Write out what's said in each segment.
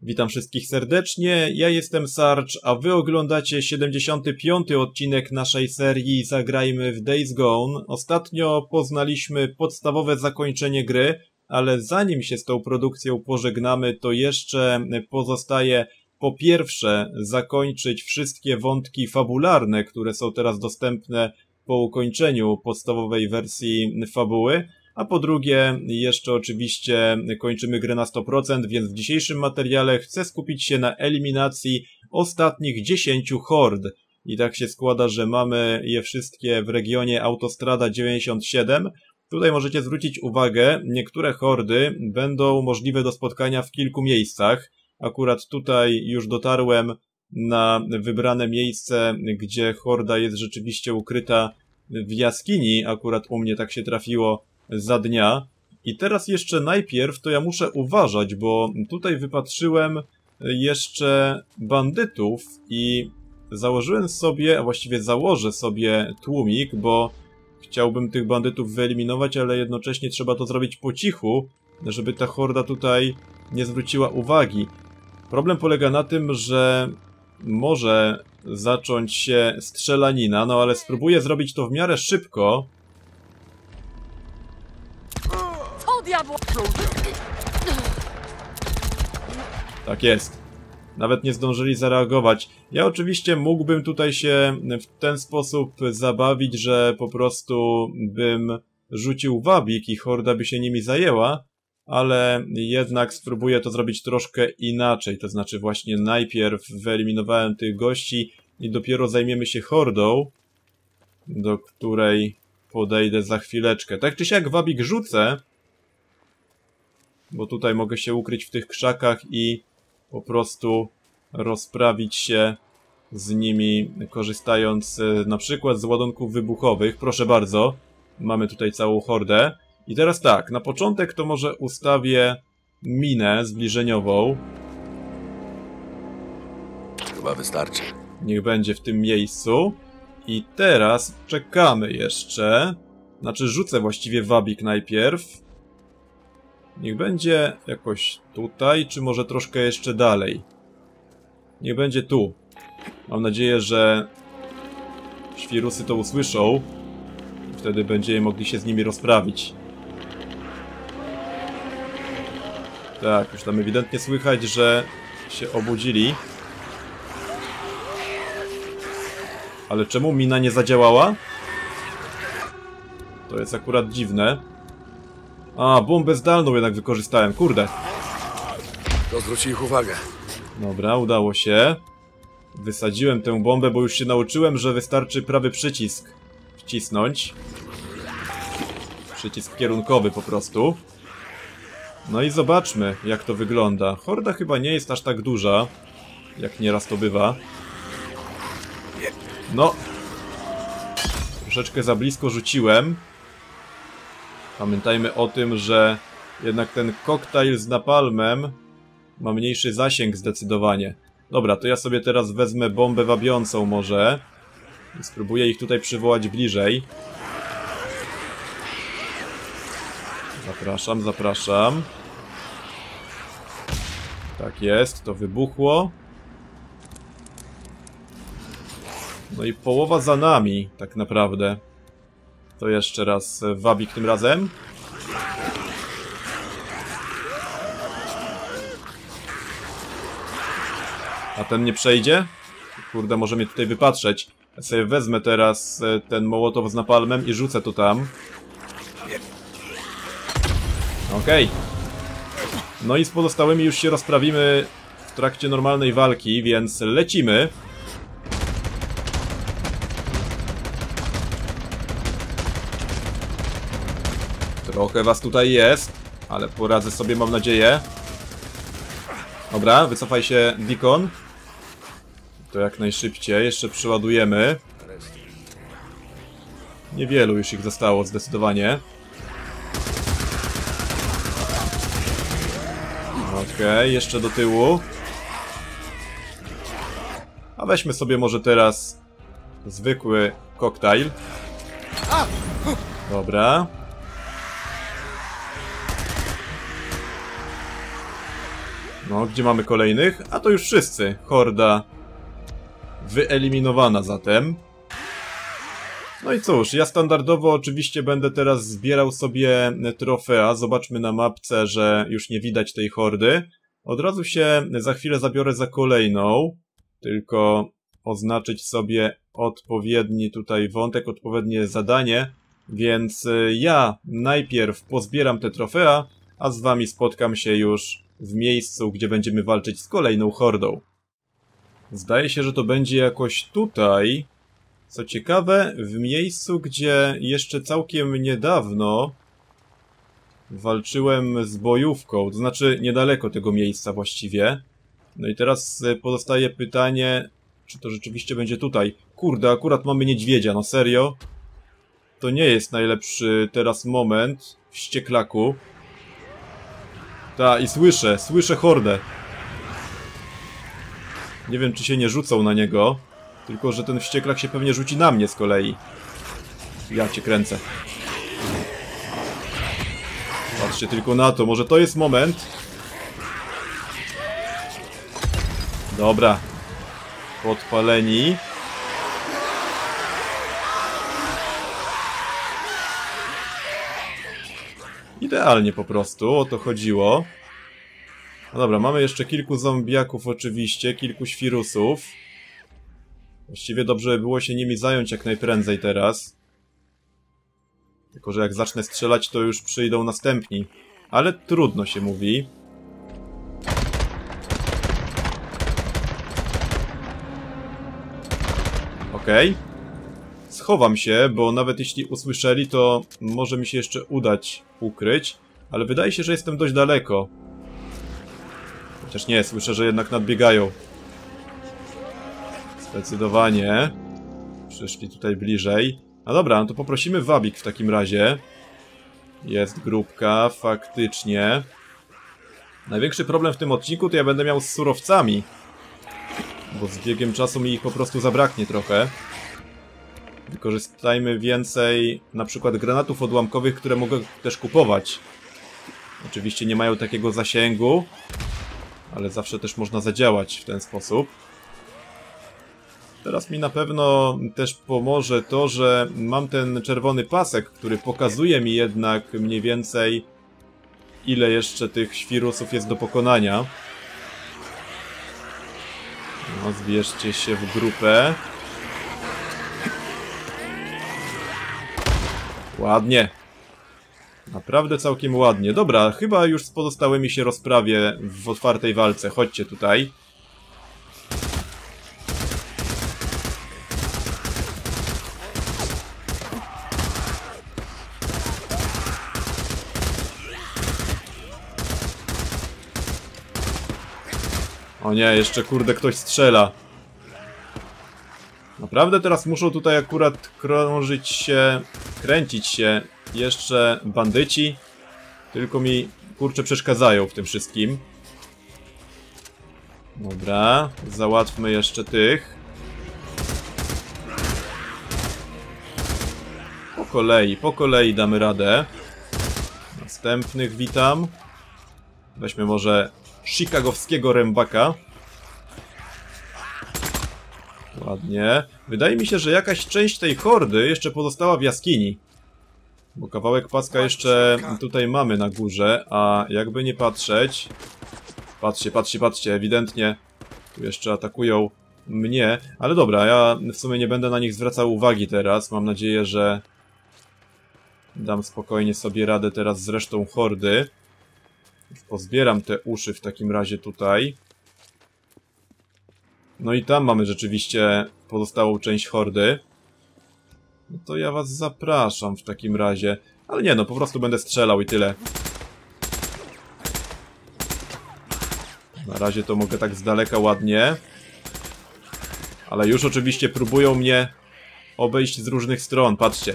Witam wszystkich serdecznie, ja jestem Sarge, a wy oglądacie 75. odcinek naszej serii Zagrajmy w Days Gone. Ostatnio poznaliśmy podstawowe zakończenie gry, ale zanim się z tą produkcją pożegnamy, to jeszcze pozostaje po pierwsze zakończyć wszystkie wątki fabularne, które są teraz dostępne po ukończeniu podstawowej wersji fabuły. A po drugie, jeszcze oczywiście kończymy grę na 100%, więc w dzisiejszym materiale chcę skupić się na eliminacji ostatnich 10 hord. I tak się składa, że mamy je wszystkie w regionie Autostrada 97. Tutaj możecie zwrócić uwagę, niektóre hordy będą możliwe do spotkania w kilku miejscach. Akurat tutaj już dotarłem na wybrane miejsce, gdzie horda jest rzeczywiście ukryta w jaskini. Akurat u mnie tak się trafiło za dnia. I teraz jeszcze najpierw to ja muszę uważać, bo tutaj wypatrzyłem jeszcze bandytów i założyłem sobie, a właściwie założę sobie tłumik, bo chciałbym tych bandytów wyeliminować, ale jednocześnie trzeba to zrobić po cichu, żeby ta horda tutaj nie zwróciła uwagi. Problem polega na tym, że może zacząć się strzelanina, no ale spróbuję zrobić to w miarę szybko. Tak jest. Nawet nie zdążyli zareagować. Ja oczywiście mógłbym tutaj się w ten sposób zabawić, że po prostu bym rzucił wabik i horda by się nimi zajęła, ale jednak spróbuję to zrobić troszkę inaczej. To znaczy właśnie najpierw wyeliminowałem tych gości i dopiero zajmiemy się hordą, do której podejdę za chwileczkę. Tak czy siak wabik rzucę, bo tutaj mogę się ukryć w tych krzakach i po prostu rozprawić się z nimi, korzystając na przykład z ładunków wybuchowych. Proszę bardzo, mamy tutaj całą hordę. I teraz tak, na początek to może ustawię minę zbliżeniową. Chyba wystarczy. Niech będzie w tym miejscu. I teraz czekamy jeszcze. Znaczy rzucę właściwie wabik najpierw. Niech będzie jakoś tutaj, czy może troszkę jeszcze dalej. Niech będzie tu. Mam nadzieję, że świrusy to usłyszą. Wtedy będziemy mogli się z nimi rozprawić. Tak, już tam ewidentnie słychać, że się obudzili. Ale czemu mina nie zadziałała? To jest akurat dziwne. A, bombę zdalną jednak wykorzystałem, kurde. To zwróci ich uwagę. Dobra, udało się. Wysadziłem tę bombę, bo już się nauczyłem, że wystarczy prawy przycisk wcisnąć. Przycisk kierunkowy po prostu. No i zobaczmy, jak to wygląda. Horda chyba nie jest aż tak duża, jak nieraz to bywa. No. Troszeczkę za blisko rzuciłem. Pamiętajmy o tym, że jednak ten koktajl z napalmem ma mniejszy zasięg zdecydowanie. Dobra, to ja sobie teraz wezmę bombę wabiącą może. I spróbuję ich tutaj przywołać bliżej. Zapraszam, zapraszam. Tak jest, to wybuchło. No i połowa za nami, tak naprawdę. To jeszcze raz wabik tym razem. A ten nie przejdzie? Kurde, może mnie tutaj wypatrzeć. Ja sobie wezmę teraz ten mołotow z napalmem i rzucę to tam. Okej. No i z pozostałymi już się rozprawimy w trakcie normalnej walki, więc lecimy. Trochę was tutaj jest, ale poradzę sobie, mam nadzieję. Dobra, wycofaj się, Deacon. To jak najszybciej, jeszcze przyładujemy. Niewielu już ich zostało, zdecydowanie. Okej, jeszcze do tyłu. A weźmy sobie może teraz zwykły koktajl. Dobra. No, gdzie mamy kolejnych? A to już wszyscy. Horda wyeliminowana zatem. No i cóż, ja standardowo oczywiście będę teraz zbierał sobie trofea. Zobaczmy na mapce, że już nie widać tej hordy. Od razu się za chwilę zabiorę za kolejną. Tylko oznaczyć sobie odpowiedni tutaj wątek, odpowiednie zadanie. Więc ja najpierw pozbieram te trofea, a z wami spotkam się już w miejscu, gdzie będziemy walczyć z kolejną hordą. Zdaje się, że to będzie jakoś tutaj. Co ciekawe, w miejscu, gdzie jeszcze całkiem niedawno walczyłem z bojówką, to znaczy niedaleko tego miejsca właściwie. No i teraz pozostaje pytanie, czy to rzeczywiście będzie tutaj. Kurde, akurat mamy niedźwiedzia, no serio? To nie jest najlepszy teraz moment, wścieklaku. Ta, i słyszę hordę. Nie wiem, czy się nie rzucą na niego. Tylko, że ten wścieklak się pewnie rzuci na mnie z kolei. Ja cię kręcę. Patrzcie tylko na to, może to jest moment. Dobra. Podpaleni. Idealnie po prostu, o to chodziło. No dobra, mamy jeszcze kilku zombiaków oczywiście, kilku świrusów. Właściwie dobrze by było się nimi zająć jak najprędzej teraz. Tylko, że jak zacznę strzelać, to już przyjdą następni. Ale trudno się mówi. Okej. Schowam się, bo nawet jeśli usłyszeli, to może mi się jeszcze udać ukryć. Ale wydaje się, że jestem dość daleko. Chociaż nie, słyszę, że jednak nadbiegają. Zdecydowanie. Przyszli tutaj bliżej. No dobra, no to poprosimy wabik w takim razie. Jest grupka, faktycznie. Największy problem w tym odcinku to ja będę miał z surowcami. Bo z biegiem czasu mi ich po prostu zabraknie trochę. Wykorzystajmy więcej na przykład granatów odłamkowych, które mogę też kupować. Oczywiście nie mają takiego zasięgu, ale zawsze też można zadziałać w ten sposób. Teraz mi na pewno też pomoże to, że mam ten czerwony pasek, który pokazuje mi jednak mniej więcej, ile jeszcze tych świrusów jest do pokonania. No, zbierzcie się w grupę. Ładnie. Naprawdę całkiem ładnie. Dobra, chyba już z pozostałymi się rozprawię w otwartej walce. Chodźcie tutaj. O nie, jeszcze kurde ktoś strzela. Naprawdę teraz muszą tutaj akurat krążyć się, kręcić się jeszcze bandyci. Tylko mi, kurczę, przeszkadzają w tym wszystkim. Dobra, załatwmy jeszcze tych. Po kolei damy radę. Następnych witam. Weźmy może chicagowskiego rębaka. Ładnie. Wydaje mi się, że jakaś część tej hordy jeszcze pozostała w jaskini. Bo kawałek paska jeszcze tutaj mamy na górze, a jakby nie patrzeć... Patrzcie, ewidentnie tu jeszcze atakują mnie. Ale dobra, ja w sumie nie będę na nich zwracał uwagi teraz. Mam nadzieję, że dam spokojnie sobie radę teraz z resztą hordy. Pozbieram te uszy w takim razie tutaj. No i tam mamy rzeczywiście pozostałą część hordy. No to ja was zapraszam w takim razie. Ale nie no, po prostu będę strzelał i tyle. Na razie to mogę tak z daleka ładnie. Ale już oczywiście próbują mnie obejść z różnych stron, patrzcie.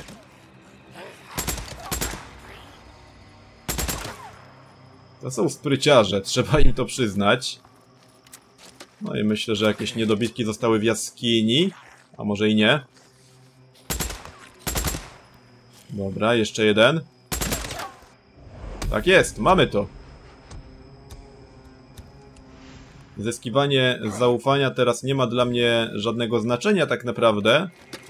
To są spryciarze, trzeba im to przyznać. No i myślę, że jakieś niedobitki zostały w jaskini. A może i nie. Dobra, jeszcze jeden. Tak jest, mamy to. Zyskiwanie zaufania teraz nie ma dla mnie żadnego znaczenia tak naprawdę.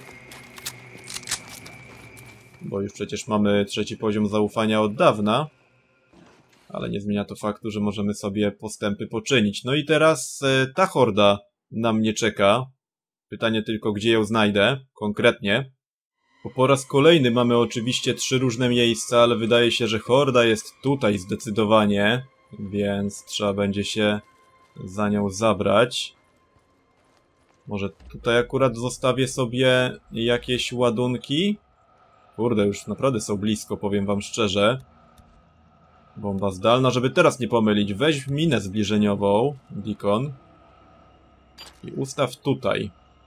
Bo już przecież mamy 3. poziom zaufania od dawna. Ale nie zmienia to faktu, że możemy sobie postępy poczynić. No i teraz ta horda na mnie czeka. Pytanie tylko, gdzie ją znajdę konkretnie. Bo po raz kolejny mamy oczywiście 3 różne miejsca, ale wydaje się, że horda jest tutaj zdecydowanie. Więc trzeba będzie się za nią zabrać. Może tutaj akurat zostawię sobie jakieś ładunki? Kurde, już naprawdę są blisko, powiem wam szczerze. Bomba zdalna, żeby teraz nie pomylić. Weź minę zbliżeniową, Deacon. I ustaw tutaj.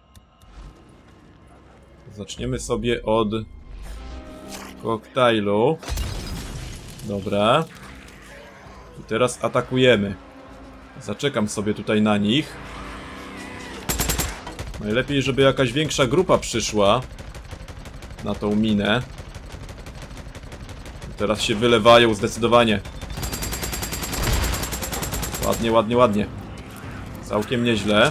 Zaczniemy sobie od koktajlu. Dobra. I teraz atakujemy. Zaczekam sobie tutaj na nich. Najlepiej, żeby jakaś większa grupa przyszła na tą minę. Teraz się wylewają zdecydowanie. Ładnie, ładnie, ładnie. Całkiem nieźle.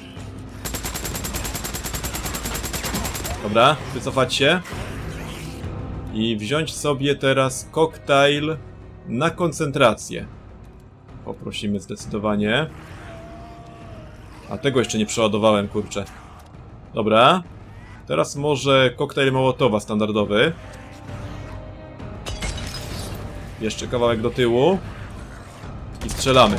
Dobra, wycofać się. I wziąć sobie teraz koktajl na koncentrację. Poprosimy zdecydowanie. A tego jeszcze nie przeładowałem, kurczę. Dobra. Teraz może koktajl Mołotowa standardowy. Jeszcze kawałek do tyłu. I strzelamy.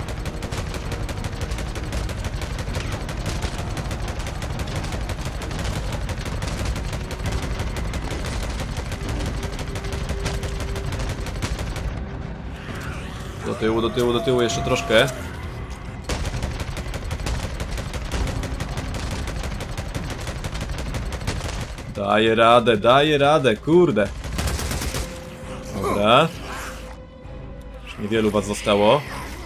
Do tyłu, do tyłu, do tyłu jeszcze troszkę. Daję radę, kurde. Dobra. Już niewielu was zostało.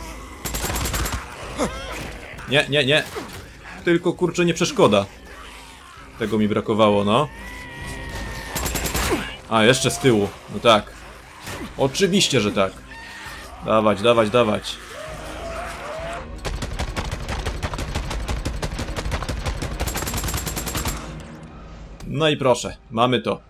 Nie, nie, nie. Tylko kurczę nie przeszkoda. Tego mi brakowało, no. A, jeszcze z tyłu. No tak. Oczywiście, że tak. Dawać, dawać, dawać. No i proszę, mamy to.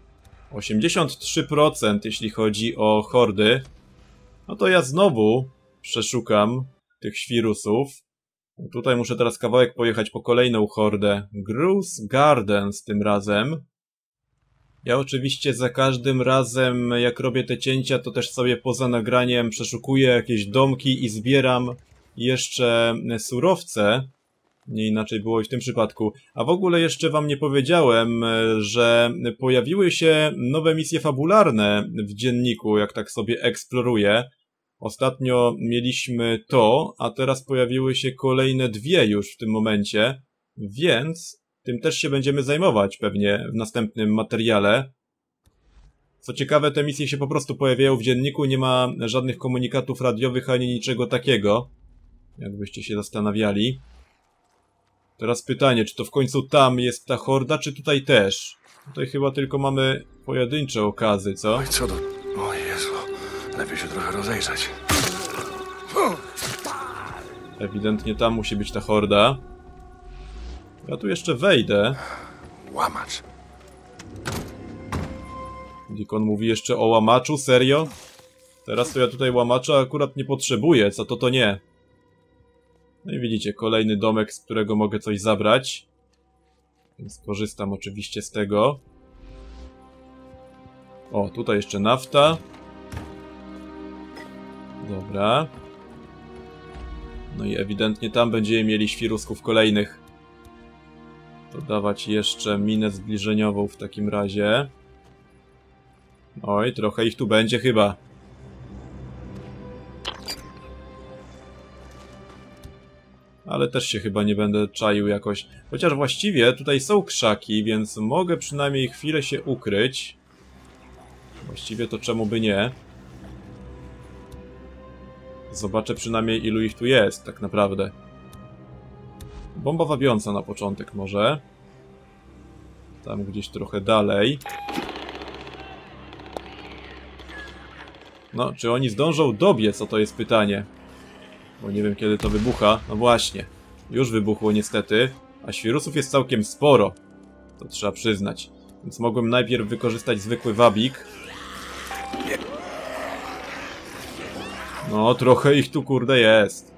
83% jeśli chodzi o hordy. No to ja znowu przeszukam tych świrusów. Tutaj muszę teraz kawałek pojechać po kolejną hordę. Groose Gardens tym razem. Ja oczywiście za każdym razem, jak robię te cięcia, to też sobie poza nagraniem przeszukuję jakieś domki i zbieram jeszcze surowce. Nie inaczej było i w tym przypadku. A w ogóle jeszcze wam nie powiedziałem, że pojawiły się nowe misje fabularne w dzienniku, jak tak sobie eksploruję. Ostatnio mieliśmy to, a teraz pojawiły się kolejne 2 już w tym momencie, więc tym też się będziemy zajmować pewnie w następnym materiale. Co ciekawe, te misje się po prostu pojawiają w dzienniku, nie ma żadnych komunikatów radiowych ani niczego takiego, jakbyście się zastanawiali. Teraz pytanie, czy to w końcu tam jest ta horda, czy tutaj też? Tutaj chyba tylko mamy pojedyncze okazy, co? Oj, co do... O Jezu, lepiej się trochę rozejrzeć. Ewidentnie tam musi być ta horda. Ja tu jeszcze wejdę. Łamacz. Deacon mówi jeszcze o łamaczu, serio? Teraz to ja tutaj łamacza akurat nie potrzebuję, co to nie. No i widzicie, kolejny domek, z którego mogę coś zabrać. Więc korzystam oczywiście z tego. O, tutaj jeszcze nafta. Dobra. No i ewidentnie tam będziemy mieli świrusków kolejnych. Dodawać jeszcze minę zbliżeniową w takim razie. Oj, trochę ich tu będzie chyba. Ale też się chyba nie będę czaił jakoś. Chociaż właściwie tutaj są krzaki, więc mogę przynajmniej chwilę się ukryć. Właściwie to czemu by nie. Zobaczę przynajmniej ilu ich tu jest, tak naprawdę. Bomba wabiąca na początek może. Tam gdzieś trochę dalej. No, czy oni zdążą dobiec? O to jest pytanie. Bo nie wiem kiedy to wybucha. No właśnie. Już wybuchło niestety. A świrusów jest całkiem sporo. To trzeba przyznać. Więc mogłem najpierw wykorzystać zwykły wabik. No, trochę ich tu kurde jest.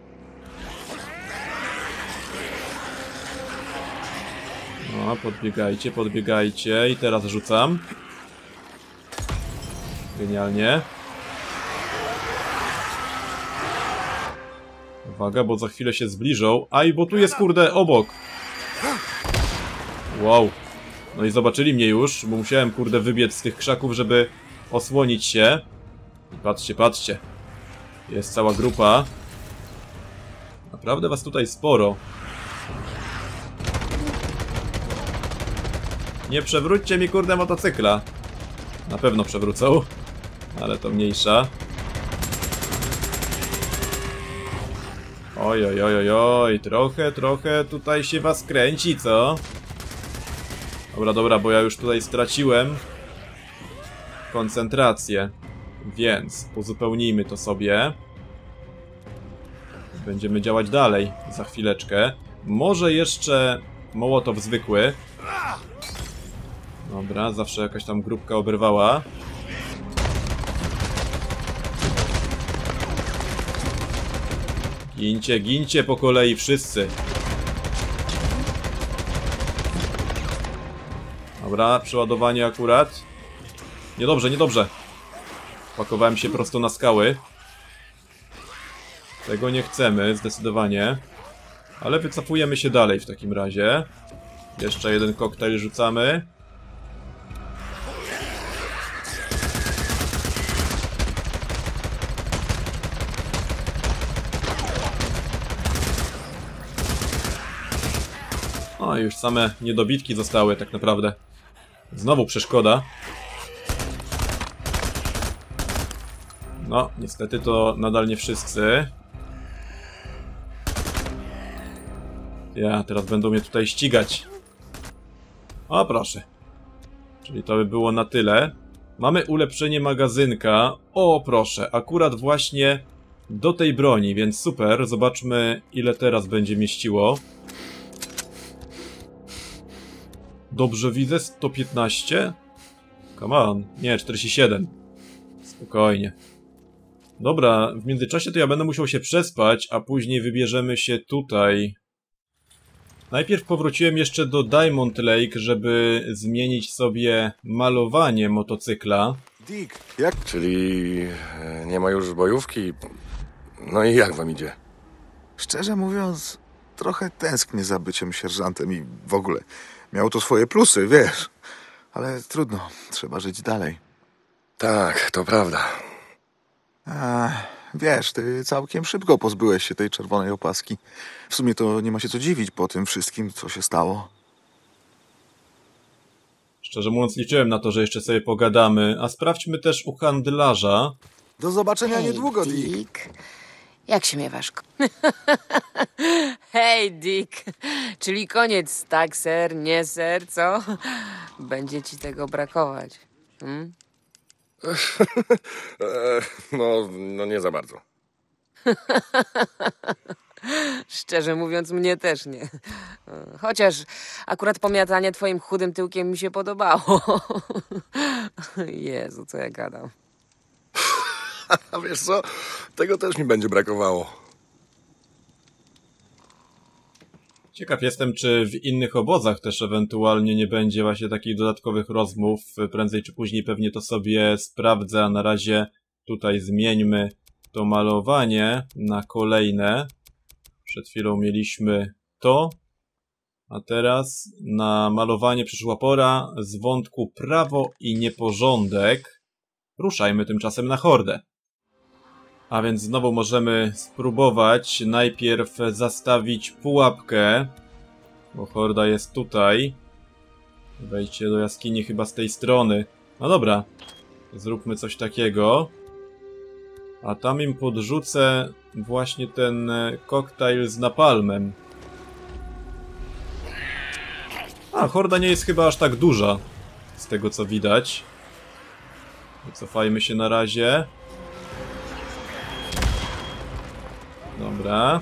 No, podbiegajcie, podbiegajcie. I teraz rzucam. Genialnie. Uwaga, bo za chwilę się zbliżą. Aj, bo tu jest kurde obok. Wow. No i zobaczyli mnie już, bo musiałem kurde wybiec z tych krzaków, żeby osłonić się. I patrzcie, patrzcie. Jest cała grupa. Naprawdę was tutaj sporo. Nie przewróćcie mi kurde motocykla. Na pewno przewrócą. Ale to mniejsza. Oj, oj, oj, oj, oj. Trochę tutaj się was kręci, co? Dobra, dobra, bo ja już tutaj straciłem koncentrację. Więc uzupełnijmy to sobie. Będziemy działać dalej za chwileczkę. Może jeszcze mołotow zwykły. Dobra, zawsze jakaś tam grupka oberwała. Gincie, gincie po kolei wszyscy. Dobra, przeładowanie akurat. Niedobrze, niedobrze. Pakowałem się prosto na skały. Tego nie chcemy, zdecydowanie. Ale wycofujemy się dalej w takim razie. Jeszcze jeden koktajl rzucamy. O, już same niedobitki zostały tak naprawdę. Znowu przeszkoda. No, niestety to nadal nie wszyscy. Ja, teraz będą mnie tutaj ścigać. O, proszę. Czyli to by było na tyle. Mamy ulepszenie magazynka. O, proszę, akurat właśnie do tej broni, więc super. Zobaczmy, ile teraz będzie mieściło. Dobrze widzę, 115? Come on, nie, 47. Spokojnie. Dobra, w międzyczasie to ja będę musiał się przespać, a później wybierzemy się tutaj. Najpierw powróciłem jeszcze do Diamond Lake, żeby zmienić sobie malowanie motocykla. Dick, jak? Czyli nie ma już bojówki? No i jak wam idzie? Szczerze mówiąc, trochę tęsknię za byciem sierżantem i w ogóle. Miało to swoje plusy, wiesz. Ale trudno, trzeba żyć dalej. Tak, to prawda. Wiesz, ty całkiem szybko pozbyłeś się tej czerwonej opaski. W sumie to nie ma się co dziwić po tym wszystkim, co się stało. Szczerze mówiąc, liczyłem na to, że jeszcze sobie pogadamy, a sprawdźmy też u handlarza. Do zobaczenia Hej, niedługo, Dick. Dick. Jak się miewasz? Hej, Dick. Czyli koniec, tak, ser, nie, ser, co? Będzie ci tego brakować. No nie za bardzo. Szczerze mówiąc, mnie też nie. Chociaż akurat pomiatanie twoim chudym tyłkiem mi się podobało. Jezu, co ja gadam. A wiesz co? Tego też mi będzie brakowało. Ciekaw jestem, czy w innych obozach też ewentualnie nie będzie właśnie takich dodatkowych rozmów. Prędzej czy później pewnie to sobie sprawdzę, a na razie tutaj zmieńmy to malowanie na kolejne. Przed chwilą mieliśmy to, a teraz na malowanie przyszła pora z wątku prawo i nieporządek. Ruszajmy tymczasem na hordę. A więc znowu możemy spróbować najpierw zastawić pułapkę, bo horda jest tutaj. Wejdźcie do jaskini chyba z tej strony. No dobra, zróbmy coś takiego. A tam im podrzucę właśnie ten koktajl z napalmem. A, horda nie jest chyba aż tak duża, z tego co widać. Wycofajmy się na razie. Dobra.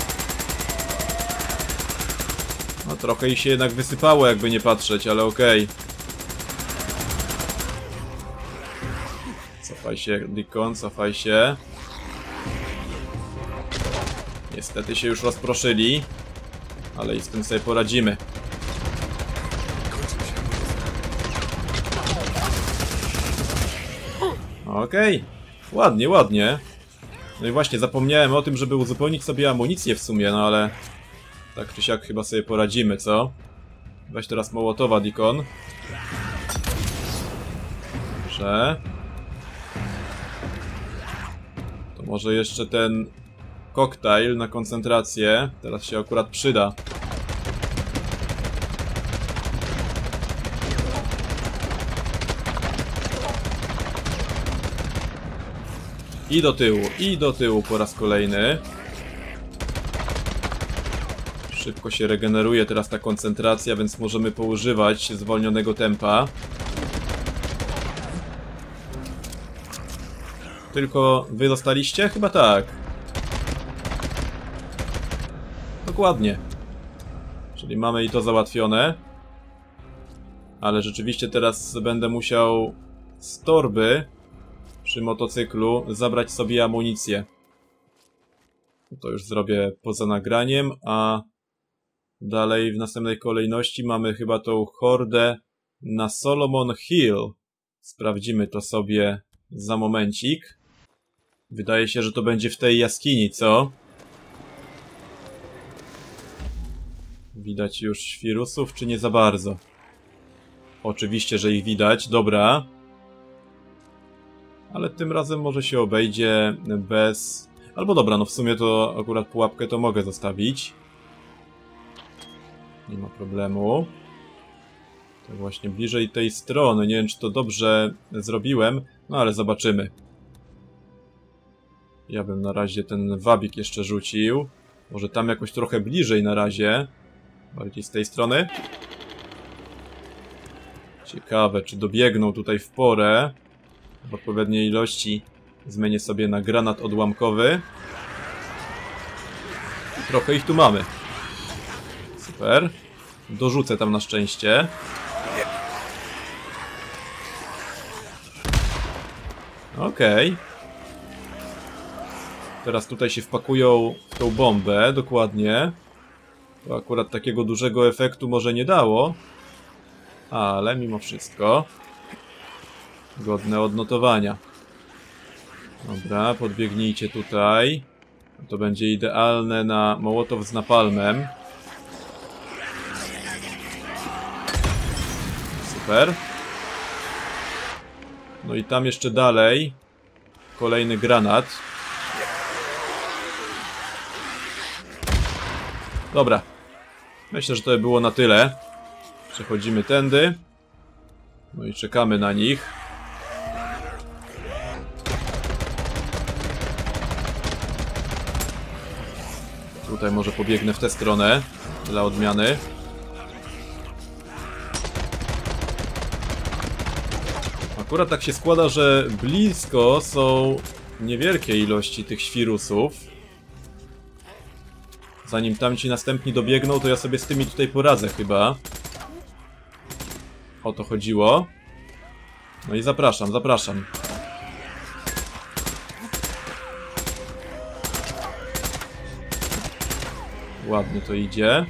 No trochę ich się jednak wysypało, jakby nie patrzeć, ale okej. Cofaj się, Deacon, cofaj się. Niestety się już rozproszyli, ale i z tym sobie poradzimy. Okej. Ładnie, ładnie. No i właśnie, zapomniałem o tym, żeby uzupełnić sobie amunicję w sumie, no ale... Tak czy siak chyba sobie poradzimy, co? Weź teraz Mołotowa, Deacon. Dobrze. To może jeszcze ten koktajl na koncentrację. Teraz się akurat przyda. I do tyłu po raz kolejny. Szybko się regeneruje teraz ta koncentracja, więc możemy poużywać zwolnionego tempa. Tylko wy zostaliście? Chyba tak. Dokładnie. Czyli mamy i to załatwione. Ale rzeczywiście teraz będę musiał z torby przy motocyklu zabrać sobie amunicję. To już zrobię poza nagraniem, a dalej w następnej kolejności mamy chyba tą hordę na Solomon Hill. Sprawdzimy to sobie za momencik. Wydaje się, że to będzie w tej jaskini, co? Widać już świrusów, czy nie za bardzo? Oczywiście, że ich widać, dobra. Ale tym razem może się obejdzie bez... Albo dobra, no w sumie to akurat pułapkę to mogę zostawić. Nie ma problemu. To właśnie bliżej tej strony. Nie wiem, czy to dobrze zrobiłem, no ale zobaczymy. Ja bym na razie ten wabik jeszcze rzucił. Może tam jakoś trochę bliżej na razie. Bardziej z tej strony. Ciekawe, czy dobiegną tutaj w porę. W odpowiedniej ilości zmienię sobie na granat odłamkowy. Trochę ich tu mamy. Super. Dorzucę tam na szczęście. Okej. Teraz tutaj się wpakują w tą bombę, dokładnie. To akurat takiego dużego efektu może nie dało. Ale mimo wszystko godne odnotowania. Dobra, podbiegnijcie tutaj. To będzie idealne na mołotow z napalmem. Super. No i tam jeszcze dalej kolejny granat. Dobra. Myślę, że to było na tyle. Przechodzimy tędy. No i czekamy na nich. Tutaj może pobiegnę w tę stronę dla odmiany. Akurat tak się składa, że blisko są niewielkie ilości tych świrusów. Zanim tamci następni dobiegną, to ja sobie z tymi tutaj poradzę chyba. O to chodziło. No i zapraszam, zapraszam. Ładnie to idzie.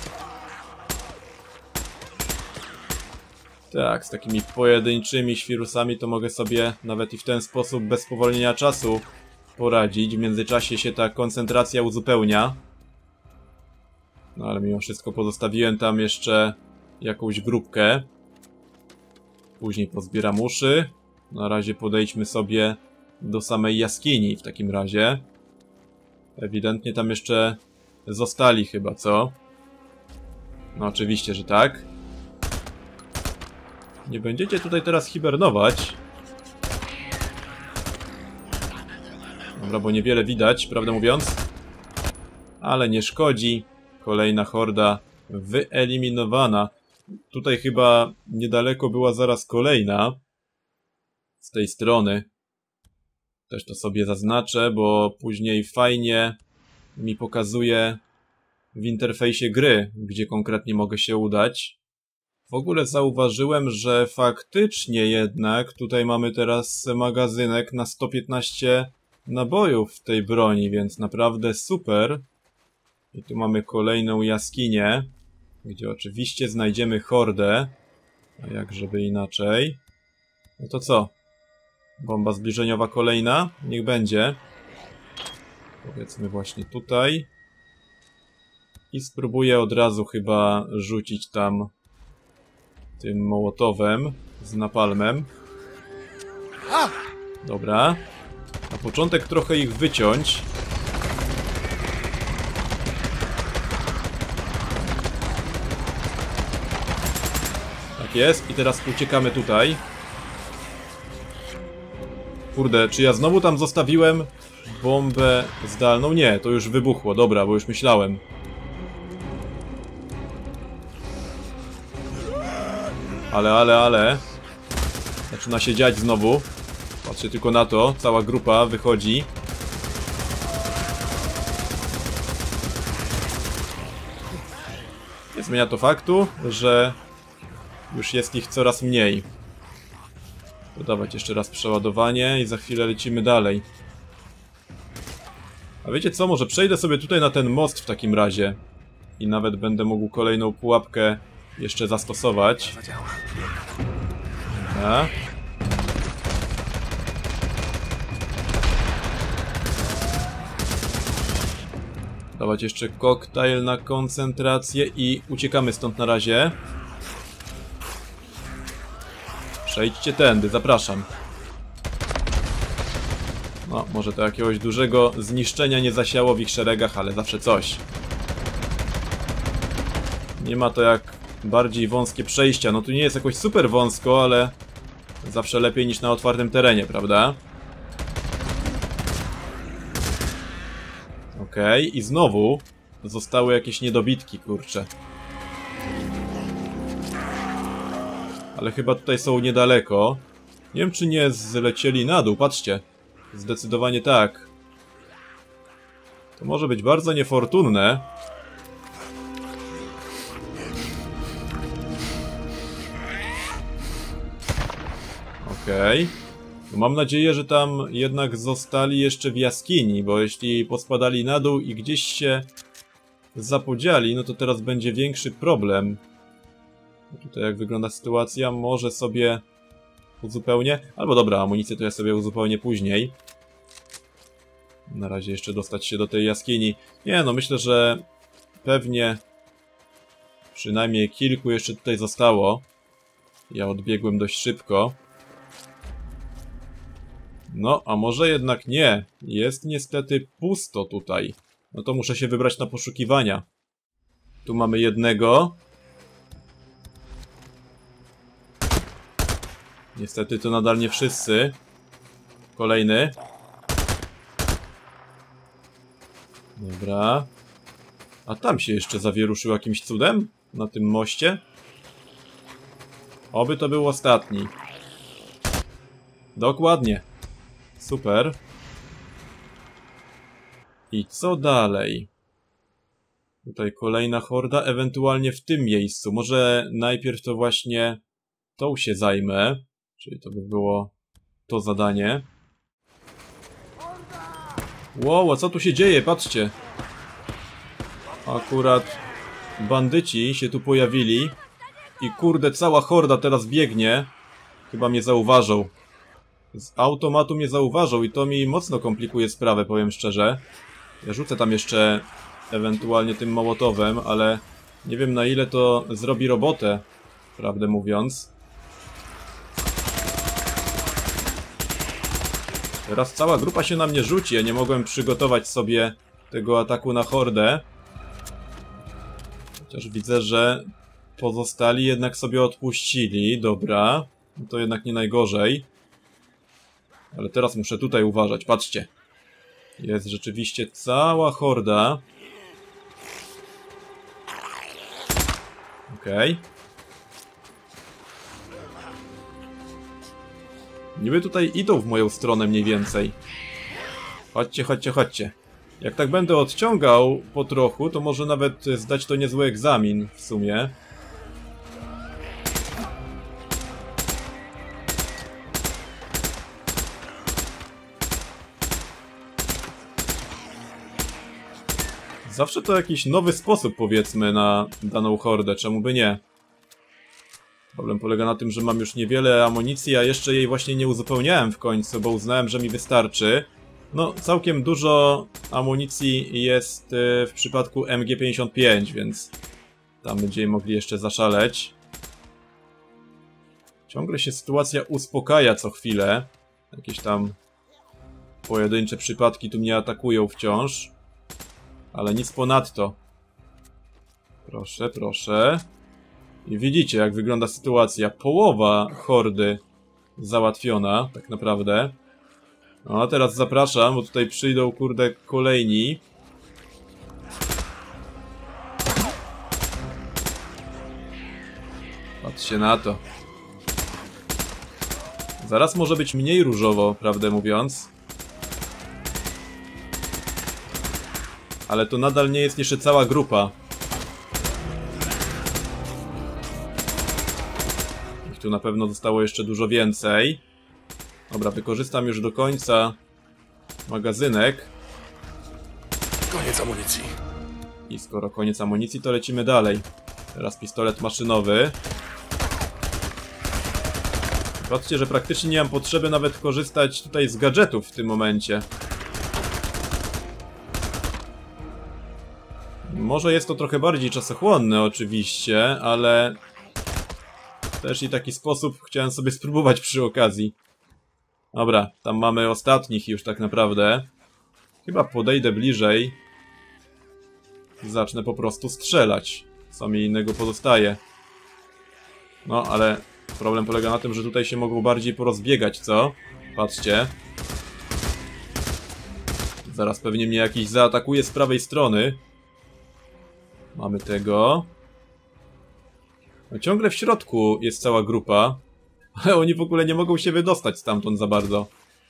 Tak, z takimi pojedynczymi świrusami to mogę sobie nawet i w ten sposób bez spowolnienia czasu poradzić. W międzyczasie się ta koncentracja uzupełnia. No ale mimo wszystko pozostawiłem tam jeszcze jakąś grupkę. Później pozbieram uszy. Na razie podejdźmy sobie do samej jaskini w takim razie. Ewidentnie tam jeszcze zostali chyba, co? No oczywiście, że tak. Nie będziecie tutaj teraz hibernować. Dobra, bo niewiele widać, prawdę mówiąc. Ale nie szkodzi. Kolejna horda wyeliminowana. Tutaj chyba niedaleko była zaraz kolejna. Z tej strony. Też to sobie zaznaczę, bo później fajnie mi pokazuje w interfejsie gry, gdzie konkretnie mogę się udać. W ogóle zauważyłem, że faktycznie jednak tutaj mamy teraz magazynek na 115 nabojów w tej broni, więc naprawdę super. I tu mamy kolejną jaskinię, gdzie oczywiście znajdziemy hordę. A jak żeby inaczej. No to co? Bomba zbliżeniowa kolejna? Niech będzie. Powiedzmy właśnie tutaj. I spróbuję od razu chyba rzucić tam tym mołotowem z napalmem. Dobra. Na początek trochę ich wyciąć. Tak jest. I teraz uciekamy tutaj. Kurde, czy ja znowu tam zostawiłem bombę zdalną? Nie, to już wybuchło. Dobra, bo już myślałem. Ale. Zaczyna się dziać znowu. Patrzcie tylko na to. Cała grupa wychodzi. Nie zmienia to faktu, że już jest ich coraz mniej. Dodawać jeszcze raz przeładowanie i za chwilę lecimy dalej. A wiecie co? Może przejdę sobie tutaj na ten most w takim razie. I nawet będę mógł kolejną pułapkę jeszcze zastosować. Dobra. Dawać jeszcze koktajl na koncentrację i uciekamy stąd na razie. Przejdźcie tędy, zapraszam. No, może to jakiegoś dużego zniszczenia nie zasiało w ich szeregach, ale zawsze coś. Nie ma to jak bardziej wąskie przejścia. No tu nie jest jakoś super wąsko, ale zawsze lepiej niż na otwartym terenie, prawda? Okej, i znowu zostały jakieś niedobitki, kurczę. Ale chyba tutaj są niedaleko. Nie wiem, czy nie zlecieli na dół, patrzcie. Zdecydowanie tak. To może być bardzo niefortunne. Okej. No mam nadzieję, że tam jednak zostali jeszcze w jaskini, bo jeśli pospadali na dół i gdzieś się zapodziali, no to teraz będzie większy problem. Tutaj jak wygląda sytuacja, może sobie uzupełnię. Albo dobra, amunicję to ja sobie uzupełnię później. Na razie jeszcze dostać się do tej jaskini. Nie, no myślę, że pewnie przynajmniej kilku jeszcze tutaj zostało. Ja odbiegłem dość szybko. No, a może jednak nie. Jest niestety pusto tutaj. No to muszę się wybrać na poszukiwania. Tu mamy jednego. Niestety to nadal nie wszyscy. Kolejny. Dobra. A tam się jeszcze zawieruszył jakimś cudem? Na tym moście? Oby to był ostatni. Dokładnie. Super. I co dalej? Tutaj kolejna horda, ewentualnie w tym miejscu. Może najpierw to właśnie tą się zajmę. Czyli to by było to zadanie. Wow, a co tu się dzieje? Patrzcie. Akurat bandyci się tu pojawili. I kurde, cała horda teraz biegnie. Chyba mnie zauważą. Z automatu mnie zauważą i to mi mocno komplikuje sprawę, powiem szczerze. Ja rzucę tam jeszcze ewentualnie tym mołotowem, ale nie wiem na ile to zrobi robotę, prawdę mówiąc. Teraz cała grupa się na mnie rzuci, ja nie mogłem przygotować sobie tego ataku na hordę. Chociaż widzę, że pozostali jednak sobie odpuścili, dobra. No to jednak nie najgorzej. Ale teraz muszę tutaj uważać, patrzcie. Jest rzeczywiście cała horda. Okej. Niby tutaj idą w moją stronę mniej więcej. Chodźcie, chodźcie, chodźcie. Jak tak będę odciągał po trochu, to może nawet zdać to niezły egzamin w sumie. Zawsze to jakiś nowy sposób, powiedzmy, na daną hordę, czemu by nie? Problem polega na tym, że mam już niewiele amunicji, a jeszcze jej właśnie nie uzupełniałem w końcu, bo uznałem, że mi wystarczy. No, całkiem dużo amunicji jest w przypadku MG55, więc tam będziemy mogli jeszcze zaszaleć. Ciągle się sytuacja uspokaja co chwilę. Jakieś tam pojedyncze przypadki tu mnie atakują wciąż. Ale nic ponadto. Proszę, proszę. I widzicie, jak wygląda sytuacja. Połowa hordy załatwiona, tak naprawdę. No a teraz zapraszam, bo tutaj przyjdą, kurde, kolejni. Patrzcie na to. Zaraz może być mniej różowo, prawdę mówiąc. Ale to nadal nie jest jeszcze cała grupa. Ich tu na pewno zostało jeszcze dużo więcej. Dobra, wykorzystam już do końca magazynek. Koniec amunicji. I skoro koniec amunicji, to lecimy dalej. Teraz pistolet maszynowy. Patrzcie, że praktycznie nie mam potrzeby nawet korzystać tutaj z gadżetów w tym momencie. Może jest to trochę bardziej czasochłonne oczywiście, ale też i taki sposób chciałem sobie spróbować przy okazji. Dobra, tam mamy ostatnich już tak naprawdę. Chyba podejdę bliżej i zacznę po prostu strzelać. Co mi innego pozostaje. No, ale problem polega na tym, że tutaj się mogą bardziej porozbiegać, co? Patrzcie. Zaraz pewnie mnie jakiś zaatakuje z prawej strony. Mamy tego. No, ciągle w środku jest cała grupa. Ale oni w ogóle nie mogą się wydostać stamtąd za bardzo.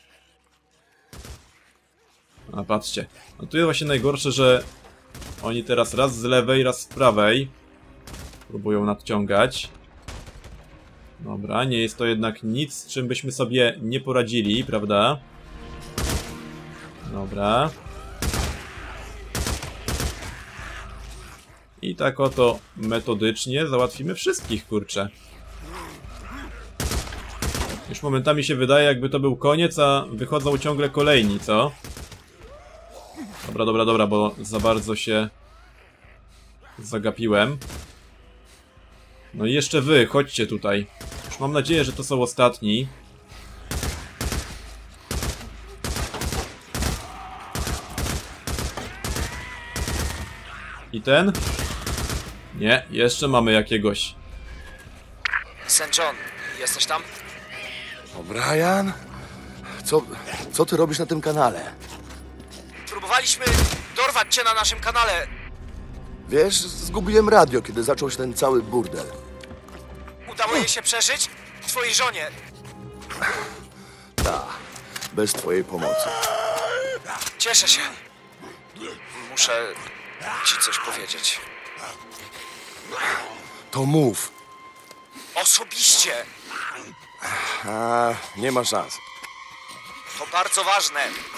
A patrzcie. No tu jest właśnie najgorsze, że oni teraz raz z lewej, raz z prawej próbują nadciągać. Dobra, nie jest to jednak nic, z czym byśmy sobie nie poradzili, prawda? Dobra. I tak oto metodycznie załatwimy wszystkich, kurczę. Już momentami się wydaje, jakby to był koniec, a wychodzą ciągle kolejni, co? Dobra, dobra, dobra, bo za bardzo się zagapiłem. No i jeszcze wy, chodźcie tutaj. Już mam nadzieję, że to są ostatni. I ten? Nie, jeszcze mamy jakiegoś. St. John, jesteś tam? O'Brien? Co ty robisz na tym kanale? Próbowaliśmy dorwać cię na naszym kanale. Wiesz, zgubiłem radio, kiedy zaczął się ten cały burdel. Udało jej się przeżyć? Twojej żonie. Tak, bez twojej pomocy. Cieszę się. Muszę ci coś powiedzieć. To mów. Osobiście. A, nie ma szans. To bardzo ważne.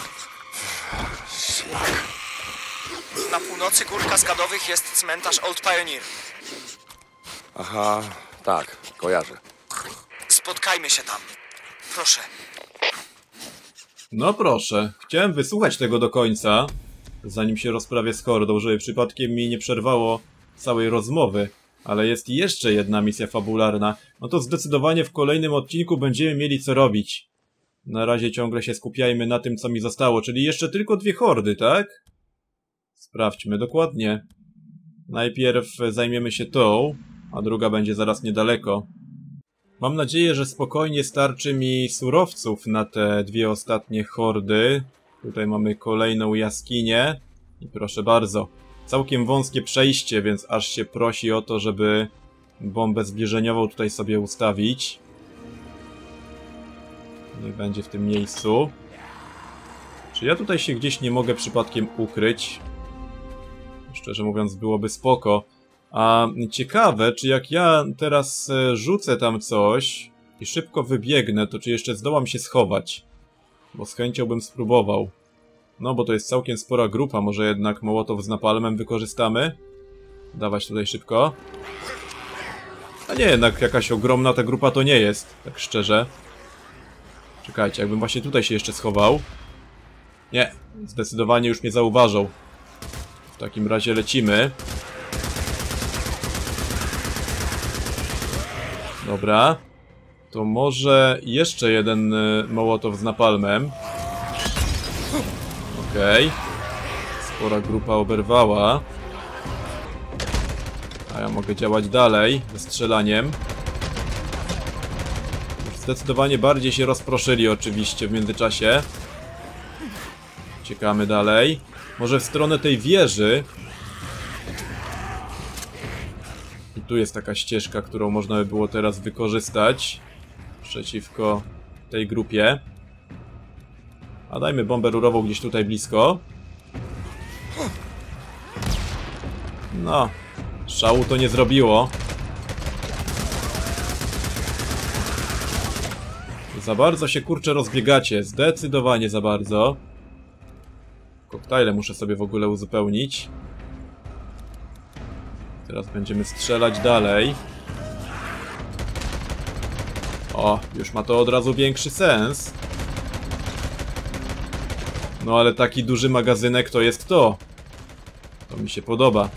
Na północy gór kaskadowych jest cmentarz Old Pioneer. Aha, tak, kojarzę. Spotkajmy się tam. Proszę. No proszę, chciałem wysłuchać tego do końca, zanim się rozprawię z hordą, żeby przypadkiem mi nie przerwało całej rozmowy. Ale jest jeszcze jedna misja fabularna. No to zdecydowanie w kolejnym odcinku będziemy mieli co robić. Na razie ciągle się skupiajmy na tym, co mi zostało, czyli jeszcze tylko 2 hordy, tak? Sprawdźmy dokładnie. Najpierw zajmiemy się tą, a druga będzie zaraz niedaleko. Mam nadzieję, że spokojnie starczy mi surowców na te 2 ostatnie hordy. Tutaj mamy kolejną jaskinię. I proszę bardzo, całkiem wąskie przejście, więc aż się prosi o to, żeby bombę zbliżeniową tutaj sobie ustawić. Niech będzie w tym miejscu. Czy ja tutaj się gdzieś nie mogę przypadkiem ukryć? Szczerze mówiąc, byłoby spoko. A ciekawe, czy jak ja teraz rzucę tam coś i szybko wybiegnę, to czy jeszcze zdołam się schować? Bo z chęcią bym spróbował. No, bo to jest całkiem spora grupa, może jednak Mołotow z napalmem wykorzystamy? Dawać tutaj szybko. A nie, jednak jakaś ogromna ta grupa to nie jest, tak szczerze. Czekajcie, jakbym właśnie tutaj się jeszcze schował. Nie, zdecydowanie już mnie zauważą. W takim razie lecimy. Dobra. To może jeszcze jeden Mołotow z napalmem. Okej. Spora grupa oberwała. A ja mogę działać dalej ze strzelaniem. Już zdecydowanie bardziej się rozproszyli oczywiście w międzyczasie. Uciekamy dalej. Może w stronę tej wieży. I tu jest taka ścieżka, którą można by było teraz wykorzystać przeciwko tej grupie. A dajmy bombę rurową gdzieś tutaj blisko. No, szału to nie zrobiło. Za bardzo się kurczę rozbiegacie, zdecydowanie za bardzo. Koktajle muszę sobie w ogóle uzupełnić. Teraz będziemy strzelać dalej. O, już ma to od razu większy sens. No ale taki duży magazynek to jest to. To mi się podoba.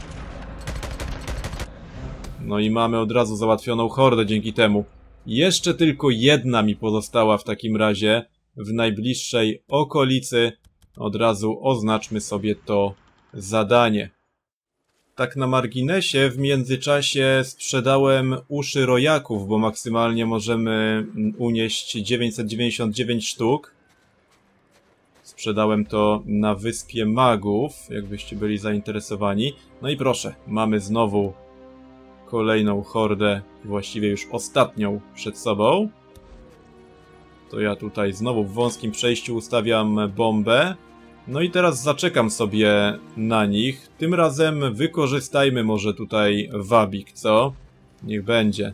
No i mamy od razu załatwioną hordę dzięki temu. Jeszcze tylko jedna mi pozostała w takim razie w najbliższej okolicy. Od razu oznaczmy sobie to zadanie. Tak na marginesie, w międzyczasie sprzedałem uszy rojaków, bo maksymalnie możemy unieść 999 sztuk. Sprzedałem to na Wyspie Magów, jakbyście byli zainteresowani. No i proszę, mamy znowu kolejną hordę, właściwie już ostatnią przed sobą. To ja tutaj znowu w wąskim przejściu ustawiam bombę. No i teraz zaczekam sobie na nich. Tym razem wykorzystajmy może tutaj wabik, co? Niech będzie.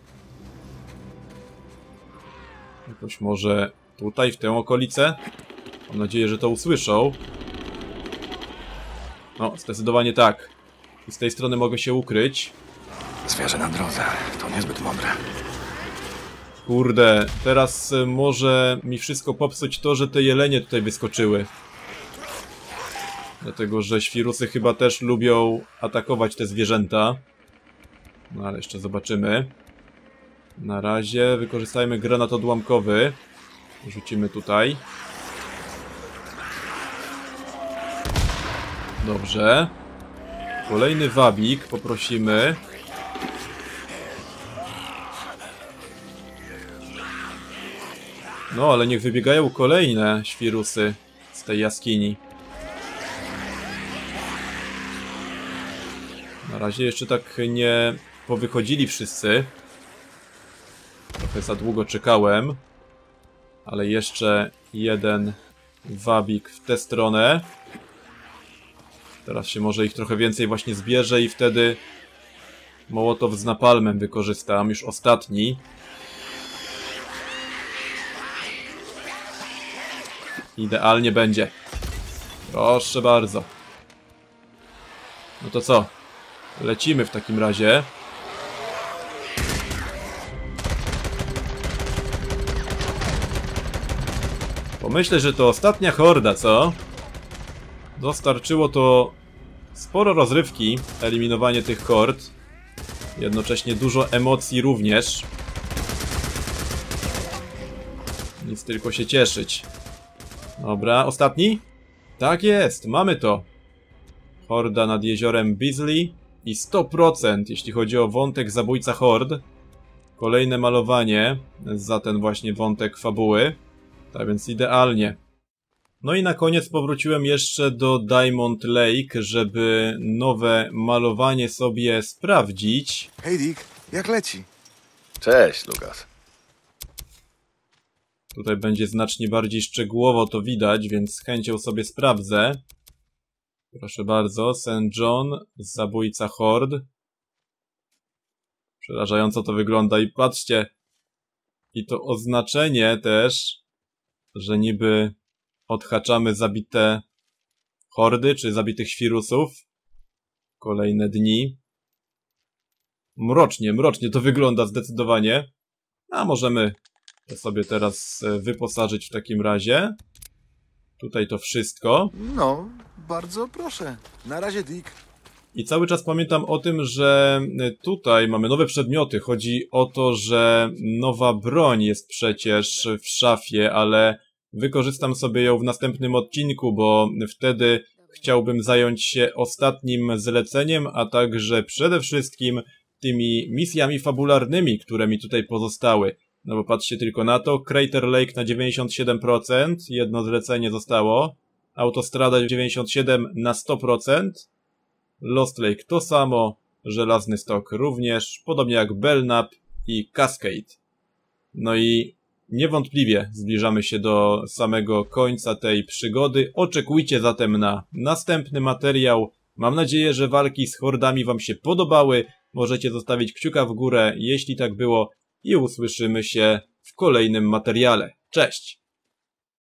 Jakoś może tutaj, w tę okolicę? Mam nadzieję, że to usłyszą. No, zdecydowanie tak. I z tej strony mogę się ukryć. Zwierzę na drodze. To niezbyt mądre. Kurde, teraz może mi wszystko popsuć to, że te jelenie tutaj wyskoczyły. Dlatego, że świrusy chyba też lubią atakować te zwierzęta. No ale jeszcze zobaczymy. Na razie wykorzystajmy granat odłamkowy. Rzucimy tutaj. Dobrze. Kolejny wabik poprosimy. No, ale niech wybiegają kolejne świrusy z tej jaskini. Na razie jeszcze tak nie powychodzili wszyscy. Trochę za długo czekałem. Ale jeszcze jeden wabik w tę stronę. Teraz się może ich trochę więcej właśnie zbierze i wtedy Mołotow z napalmem wykorzystam. Już ostatni. Idealnie będzie. Proszę bardzo. No to co? Lecimy w takim razie. Pomyślę, że to ostatnia horda, co? Dostarczyło to sporo rozrywki, eliminowanie tych hord. Jednocześnie dużo emocji również. Nic tylko się cieszyć. Dobra, ostatni? Tak jest, mamy to. Horda nad jeziorem Beasley i 100% jeśli chodzi o wątek zabójca hord. Kolejne malowanie za ten właśnie wątek fabuły. Tak więc idealnie. No i na koniec powróciłem jeszcze do Diamond Lake, żeby nowe malowanie sobie sprawdzić. Hej Dick, jak leci? Cześć, Lukas. Tutaj będzie znacznie bardziej szczegółowo to widać, więc z chęcią sobie sprawdzę. Proszę bardzo, St. John, zabójca hord. Przerażająco to wygląda i patrzcie. I to oznaczenie też, że niby odhaczamy zabite hordy, czy zabitych świrusów. Kolejne dni. Mrocznie to wygląda zdecydowanie. A możemy to sobie teraz wyposażyć w takim razie. Tutaj to wszystko. No, bardzo proszę. Na razie, Dick. I cały czas pamiętam o tym, że tutaj mamy nowe przedmioty. Chodzi o to, że nowa broń jest przecież w szafie, ale wykorzystam sobie ją w następnym odcinku, bo wtedy chciałbym zająć się ostatnim zleceniem, a także przede wszystkim tymi misjami fabularnymi, które mi tutaj pozostały. No bo patrzcie tylko na to, Crater Lake na 97%, jedno zlecenie zostało, Autostrada 97% na 100%, Lost Lake to samo, Żelazny Stok również, podobnie jak Belknap i Cascade. No i niewątpliwie zbliżamy się do samego końca tej przygody. Oczekujcie zatem na następny materiał. Mam nadzieję, że walki z hordami wam się podobały. Możecie zostawić kciuka w górę, jeśli tak było, i usłyszymy się w kolejnym materiale. Cześć!